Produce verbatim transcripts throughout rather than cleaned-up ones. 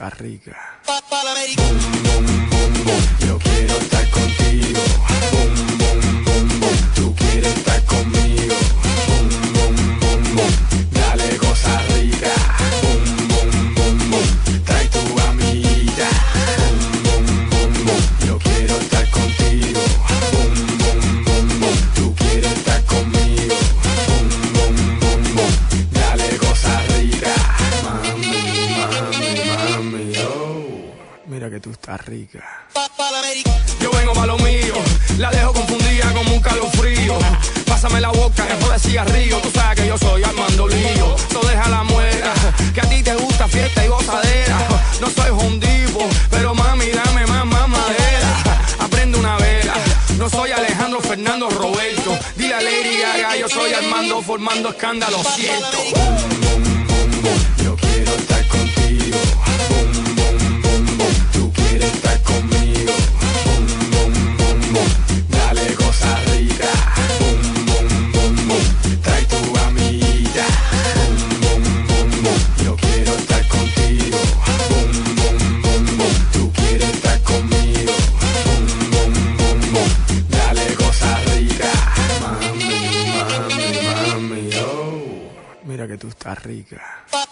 estás rica. Boom, boom, boom, boom. Yo quiero estar contigo. Boom, boom, boom, boom. Tú quieres estar conmigo. Boom, boom, boom, boom. Dale cosa rica. Boom, boom, boom, boom. Trae tu amiguita. Boom, boom, boom, boom. Yo quiero estar contigo. Boom, boom, boom, boom. Tú quieres estar conmigo. Boom, boom, boom, boom. Dale cosa rica. Mami, mami, mami, oh. Mira que tú estás rica. Yo vengo pa' lo mío, la dejo confundida como un calofrío. Pásame la boca, que de cigarrillo. Tú sabes que yo soy Armando Lío. So deja la muela, que a ti te gusta fiesta y gozadera. No soy hondipo, pero mami dame más, más madera. Aprende una vela, no soy Alejandro Fernando Roberto. Dile a Lady Gaga, yo soy Armando formando escándalo, siento. Boom, boom, boom, boom. Yo quiero estar contigo. Boom, boom, boom, boom. Tú quieres estar conmigo. Boom, boom, boom, boom. Dale cosa rica. Boom, boom, boom, boom. Trae tu amiguita. Boom, boom, boom, boom. Yo quiero estar contigo. Boom, boom, boom, boom. Tú quieres estar conmigo. Boom, boom, boom, boom. Dale cosa rica. Mami, mami, mami, oh. Mira que tú estás rica.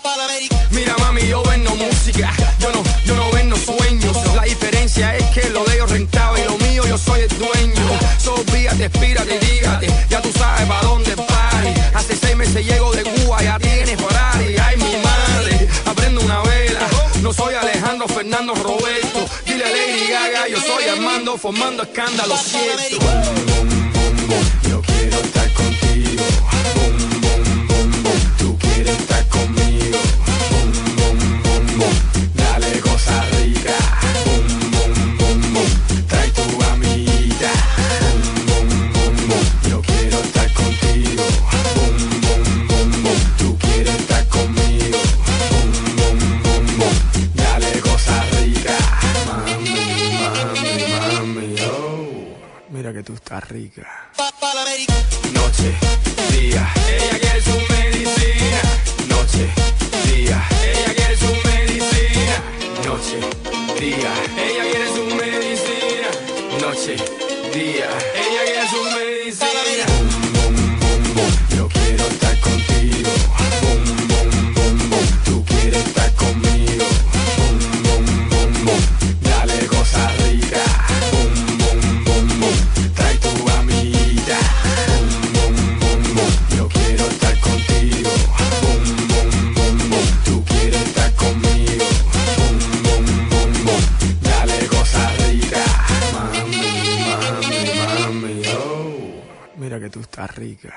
Mira mami, yo vendo música, yo no, yo no vendo sueños. La diferencia es que lo de ellos rentaba y lo mío yo soy el dueño. So olvídate, espírate y dígate, ya tú sabes pa' dónde party. Hace seis meses llego de Cuba, ya tienes Ferrari. Ay mi madre, aprendo una vela. No soy Alejandro Fernando Roberto. Dile a Lady Gaga, yo soy Armando formando escándalo, cierto. Boom, boom, boom, boom. Yo quiero estar contigo. Boom, boom, boom, boom. Tú quieres estar conmigo. Boom, boom, boom, boom. Dale cosa rica. Boom, boom, boom, boom. Trae tu amiguita. Boom, boom, boom, boom. Yo quiero estar contigo. Boom, boom, boom, boom. Tú quieres estar conmigo. Boom, boom, boom, boom. Dale cosa rica. Mami, mami, mami, oh. Mira que tú estás rica. Noche, día, Ella quiere su medicina, noche, día, ella quiere su medicina, noche, día, ella quiere su medicina, noche, día. ella quiere su medicina. Boom, boom, boom, boom. Yo quiero estar contigo. Boom, boom, boom, boom. Tú quieres estar conmigo. Boom, boom, boom, boom. Dale cosa rica. Boom, boom, boom, boom. Trae tu amiguita. Boom, boom, boom, boom. Yo quiero estar contigo. Boom, boom, boom, boom. Tú quieres estar conmigo. Boom, boom, boom, boom. Dale cosa rica. Mami, mami, mami, oh. Mira que tú estás rica.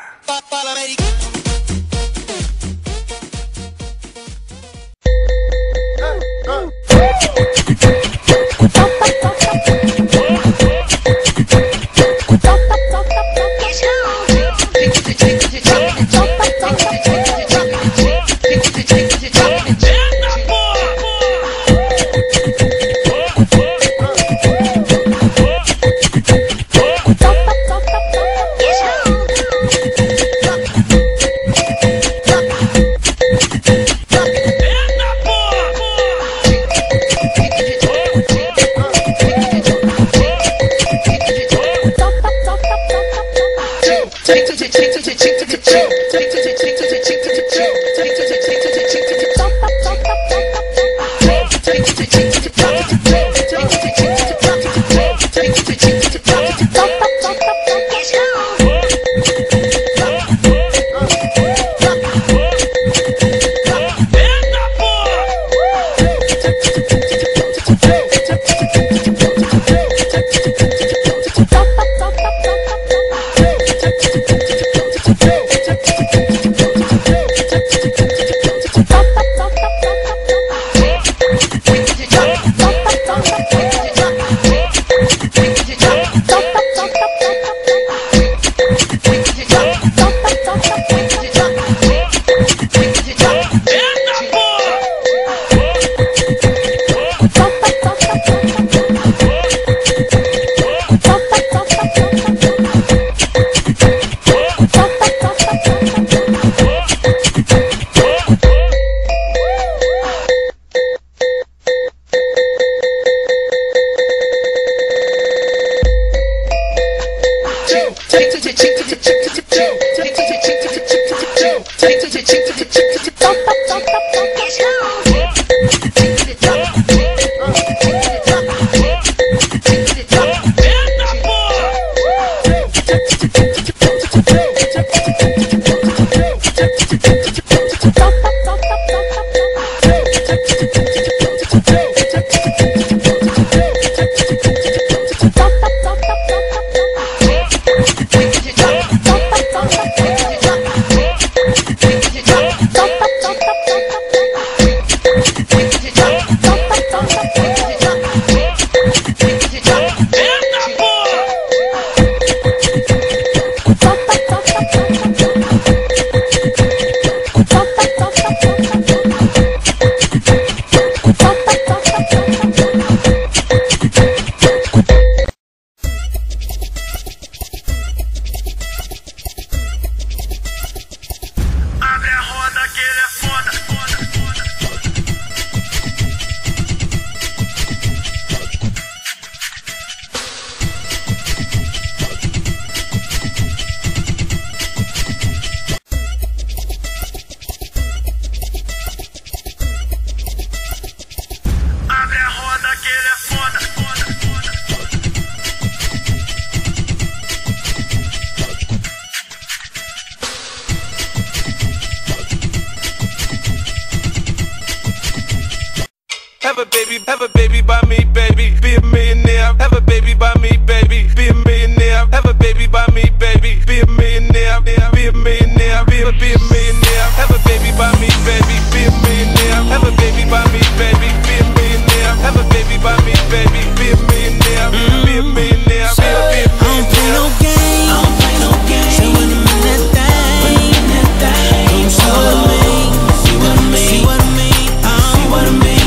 Have a baby, have a baby by me, baby. Be a millionaire. Have a baby by me, baby. Be a millionaire. Have a baby by me, baby. Be a millionaire. Be a millionaire. Be a be a millionaire. Have a baby by me, baby. Be a millionaire. Have a baby by me, baby. Be a millionaire. Have a baby by me, baby. Be a millionaire. Be a millionaire. Be a be a millionaire. I don't play no game. I don't play no game. Say when I'm in that thing, in that thing. Come see what I mean. See what I mean. See what I mean. See what I mean.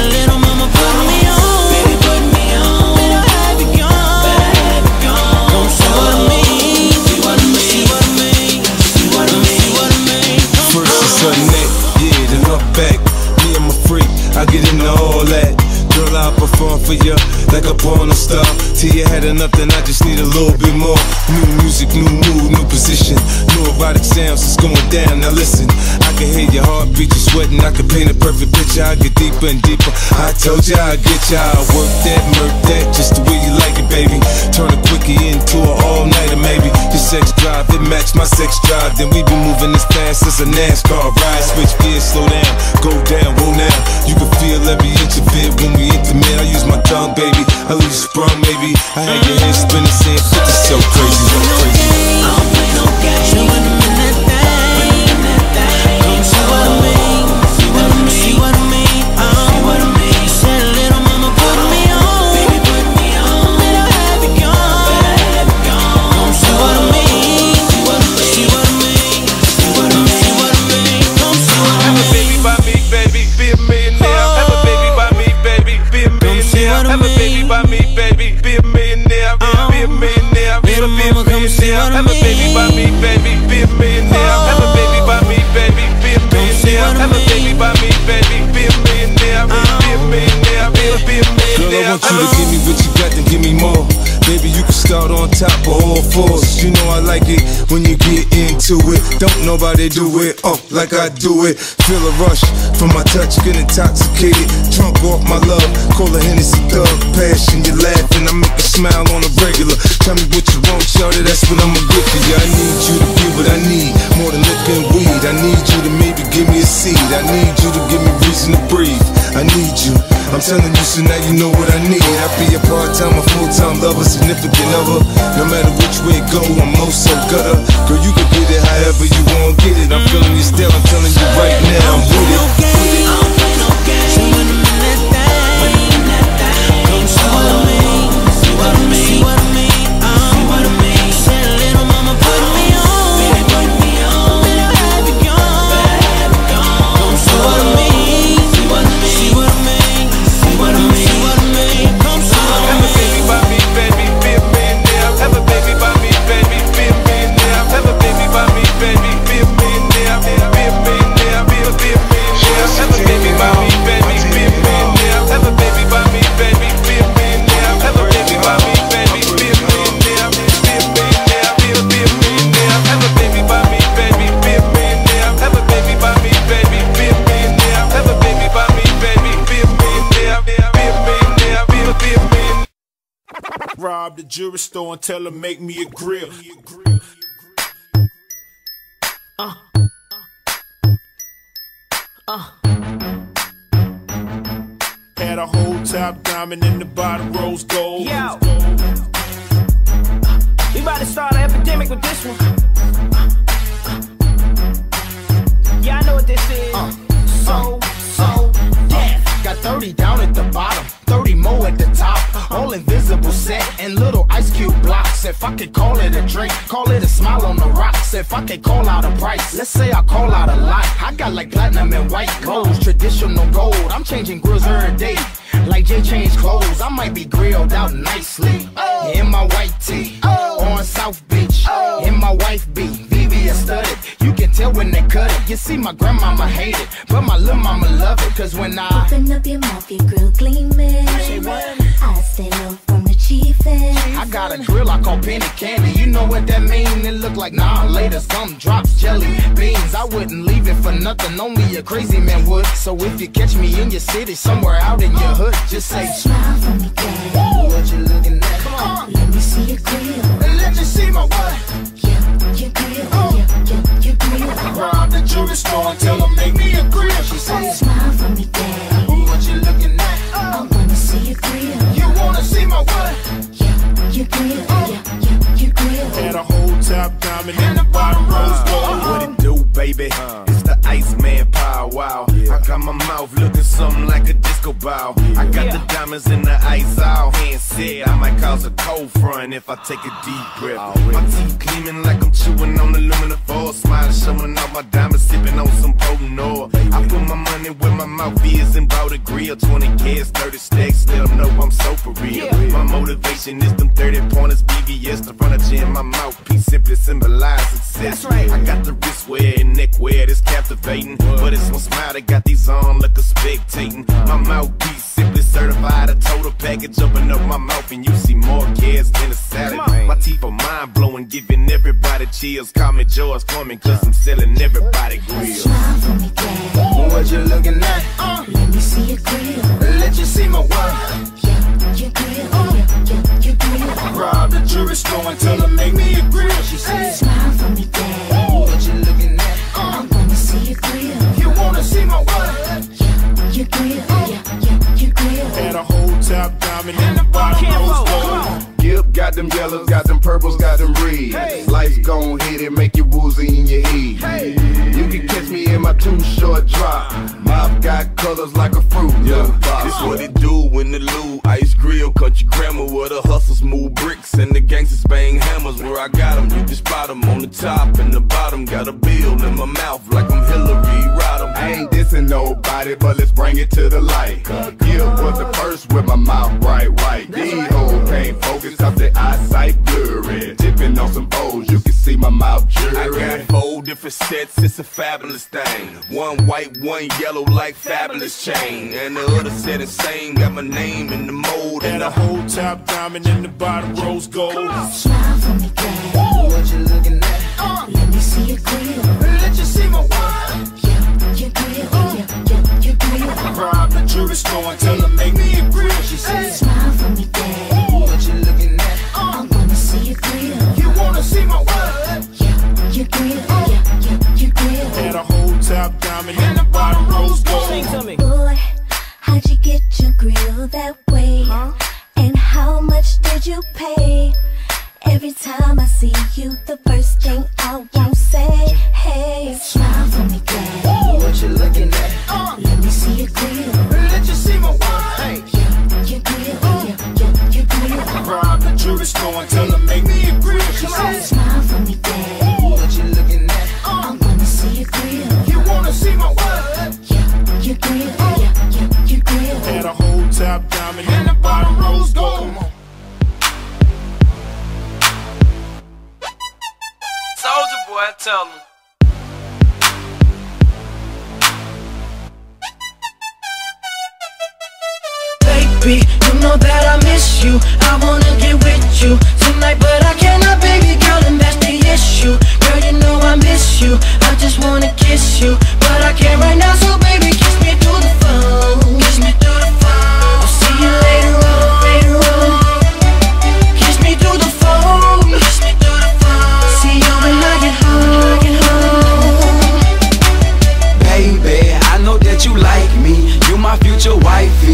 I get into all that. Girl, I'll perform for you like a porno star. Till you had enough, then I just need a little bit more. New music, new mood, new position. New erotic sounds, it's going down. Now listen, I can hear your heartbeat, you're sweating. I can paint a perfect picture, I get deeper and deeper. I told you I'd get you, I'll work that, murk that, just the way you like it, baby. Turn a quickie into an all-nighter, maybe. Your sex drive, it match my sex drive. Then we be moving as fast as a NASCAR ride. Switch gears, slow down, go down, roll now. You can feel every inch of it when we intimate. I use my tongue, baby, I leave you sprung, maybe. I had your head spinning, saying, this is so crazy, so crazy. I don't play no games. So when I'm in that thing, in that thing. Come see what I mean, see what I mean, see what I mean, see what I mean. Said little mama put me on, baby put me on. Better have it gone, better have it gone. Come see what I mean, see what I mean, see what I mean, see what I mean, see what I mean. Come see what I mean. Have a baby by me, baby, be a millionaire. Have a baby by me, baby, be a millionaire. Have a baby by me, baby, be a millionaire. Be a millionaire, be a millionaire. Have a baby by me, baby, be a millionaire. Have a baby by me, baby, be a millionaire. Have a baby by me, baby, be a millionaire. Be a millionaire, be a be a millionaire. Girl, I want you to give me what you got, then give me more. Baby, you can start on top of all fours. You know I like it when you get into it. Don't nobody do it, oh, like I do it. Feel a rush from my touch, get intoxicated. Drunk off my love, call a Hennessy thug. Passion, you laughing, I make you smile on a regular. Tell me what you want, shorty, that's what I'ma get for you. I need you to be what I need, more than liquor and weed. I need you to maybe give me a seed. I need you to give me reason to breathe. I need you, I'm telling you, so now you know what I need. I be a part-time or full-time lover, significant other. No matter which way it go, I'm most so gutter. Girl, you can get it however you want, get it. I'm feeling your style, I'm telling you right now, I'm with it. I don't play no games. So when I'm in that thing, in that thing. Come see what I mean, see what I mean, see what I mean, see what I mean. Said little mama put me on, baby put me on. Better have it gone, better have it gone. Come see what I mean, see what I mean, see what I mean, see what I mean, see what I mean. Come see what I mean. Have a baby by me, baby, be a millionaire. Have a baby by me, baby, be a millionaire. Have a baby by me, baby, be a millionaire. Be a millionaire, be a be a millionaire. Have a baby by rob the jewelry store and tell her make me a grill. Uh. Uh. Had a whole top diamond in the bottom rose gold. Yo. We about to start an epidemic with this one. Yeah, I know what this is. Uh. So, so, death. Got thirty down at the bottom, thirty more at the top. All invisible set and little ice cube blocks. If I could call it a drink, call it a smile on the rocks. If I could call out a price, let's say I call out a lot. I got like platinum and white gold, traditional gold. I'm changing grills every day, like Jay changed clothes. I might be grilled out nicely in my white tee on South Beach. In my wife beat, V V S studded. You can tell when they cut it. You see, my grandmama hate it, but my little mama love it. Cause when I open up your mouth, your grill gleaming. I stay low from the chiefin'. I got a grill I call penny candy. You know what that mean? It look like nah later some drops jelly beans. I wouldn't leave it for nothing, only a crazy man would. So if you catch me in your city, somewhere out in your hood, just say smile for me, daddy. What you looking at? Come on, let me see your grill. And let you see my what? Yeah, your grill. Oh. Yeah, yeah, your grill. Rob the jewelry store and tell her make me a grill. She said smile for me, daddy. What you looking at? I wanna see your grill. You wanna see my what? Yeah, your grill. Yeah, yeah, your grill. Had a whole top diamond in the bottom rose gold. What it do, baby? It's the Iceman Power Wow. I got my mouth looking something like a disco ball. I got the diamonds in the ice all hand said I might cause a cold front if I take a deep breath. My teeth gleaming like I'm chewing on aluminum foil. Smiling, showing off my diamonds, sipping on some potent oil. I put my money where my mouth is and bought a grill. Twenty K's, thirty stacks, still know I'm so for real. My motivation is them thirty pointers, B V S, the furniture in my mouthpiece simply symbolize success. I got the wrist wear and neck wear that's captivating, but it's one smile that got these on like a spectating. My mouthpiece simply certified, a total package. Open up my mouth and you see more kids than a salad. My teeth are mind blowing, giving everybody chills. Call me George Foreman, cause I'm selling everybody grills. Smile for me, daddy. What you looking at? Uh, let me see your grill. Let you see my what? Yeah, your grill. Yeah, yeah, your grill. Rob the jewelry store and tell her make me a grill. She said smile for me, daddy. What you looking at? I wanna see your grill. You wanna see my what? Yeah, your grill. Yeah, yeah, your grill. had a whole top diamond in the bottom rose gold. Yep, got them yellows, got them purples, got them reds. Hey. Life's gon' hit it, make you woozy in your head. Hey. You can catch me in my too short drop. Mouth got colors like a fruit. Yeah, this what it do when the Lou Ice Grill, country grammar where the hustlers move bricks and the gangsters bang hammers. Where I got them, you can spot them on the top and the bottom. Got a bill in my mouth like I'm Hillary Rodham. I ain't dissing nobody, but let's bring it to the light. Gil was the first with my mouth bright white. These hoes can't focus cause their eyesight blurry. Tipping on some bowls, you can see my mouth jury. I got four different sets, it's a fabulous thing. One white, one yellow like fabulous chain. And the other set insane, got my name in the mold. And a whole top diamond in the bottom rose gold. Smile for me, girl. What you looking at? Uh, Let me see your grill. Let you see my what? Yeah, your grill. Yeah, yeah, your grill. Rob the jewelry store and tell her make me a grill. She said smile for me, girl. What you looking at? I wanna see your grill. You wanna see my what? Yeah, your grill. Yeah, yeah, your grill. had a whole top diamond in the bottom rose gold. Sing to me. Boy, how'd you get your grill that way? Huh? And how much did you pay? Every time I see you, the first thing I won't say, hey, smile for me, girl. What you looking at? Uh, Let me see your grill. Let you see my what? Hey. Yeah, your grill. Yeah, yeah, your grill. Rob the jewelry store and tell her make me a grill. She said Smile for me, girl. What you looking at? I wanna see your grill. You wanna see my what? Yeah, your grill. Yeah, yeah, your grill. had a whole top diamond in the bottom rose gold. Soldier boy, tell him. Baby, you know that I miss you. I wanna get with you tonight, but I cannot, baby girl, and that's the issue. Girl, you know I miss you. I just wanna kiss you, but I can't right now. So baby, kiss me through the phone. Kiss me through the phone. I'll see you later on, later on. Kiss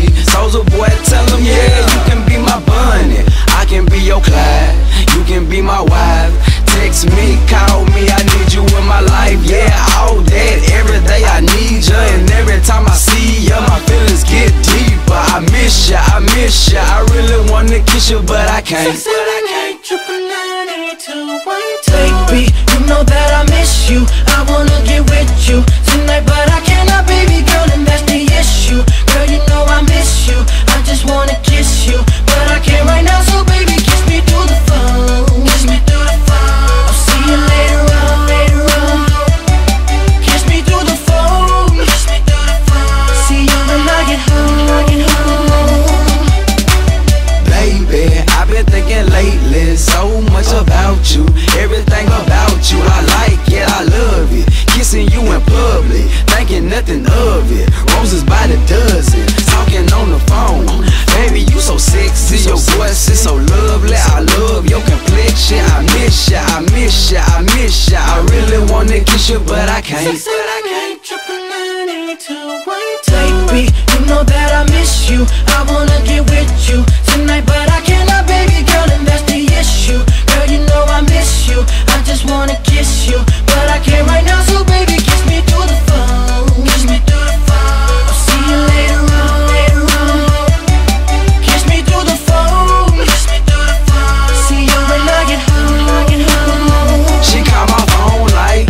Soulja Boy, tell them, yeah, you can be my bunny, I can be your Clyde, you can be my wife. Text me, call me, I need you in my life, yeah, all that, every day I need you, and every time I see you, my feelings get deeper. I miss you, I miss you, I really wanna kiss you, but I can't. Six, seven, eight, triple nine, eight, two, one, two. Baby, you know that I miss you, I wanna get with you tonight, but I cannot, baby girl, and that's the issue. Girl, you know I miss you, I just wanna kiss you, but I can't right now, so baby, kiss me through the phone, kiss me through the phone. I'll see you later on, later on. Kiss me through the phone, kiss me through the phone. See you when I get home, I get home. Baby, I've been thinking lately so much about you, everything about you. I like it, I love it, kissing you in public, thinking nothing of it. Roses by the dozen, talking on the phone. Baby, you so sexy, your voice is so lovely. I love your complexion, I miss ya, I miss ya, I miss ya. I really wanna kiss you, but I can't. Six, seven, eight, triple nine, eight, two, one, two. Baby, you know that I miss you, I wanna get with you tonight, but I cannot, baby girl, and that's the issue. Girl, you know I miss you, I just wanna kiss you, but I can't right now, so baby, kiss me through the phone, kiss me through the phone. I'll see you later on, later on. Kiss me through the phone, kiss me through the phone. See you when I get home, I get home. She call my phone like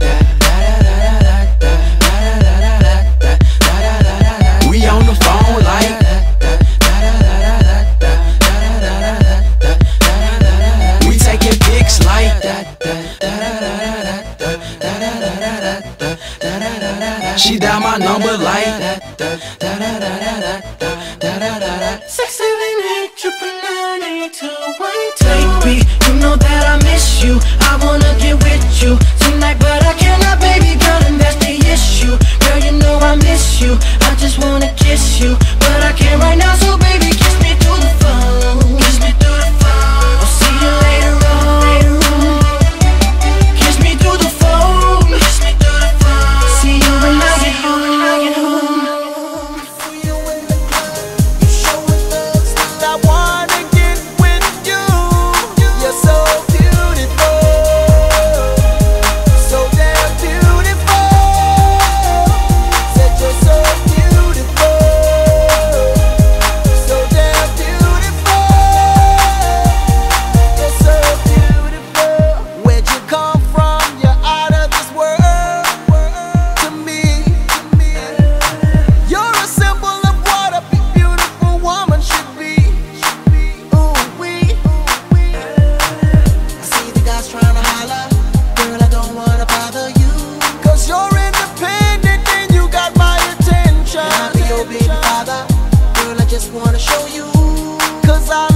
we on the phone like we taking pics like she dial my number like Six, seven, eight, triple nine, eight, two, one, two. Baby, you know that I miss you, I wanna get with you tonight, but I cannot, baby girl, and that's the issue. Girl, you know I miss you, I just wanna kiss you, but I can't right now, so baby, kiss me through the phone, kiss me through the phone. I'll see you later on, later on. Kiss me through the phone, kiss me through the phone. See you when I get home, when I get home. Just wanna show you, cause I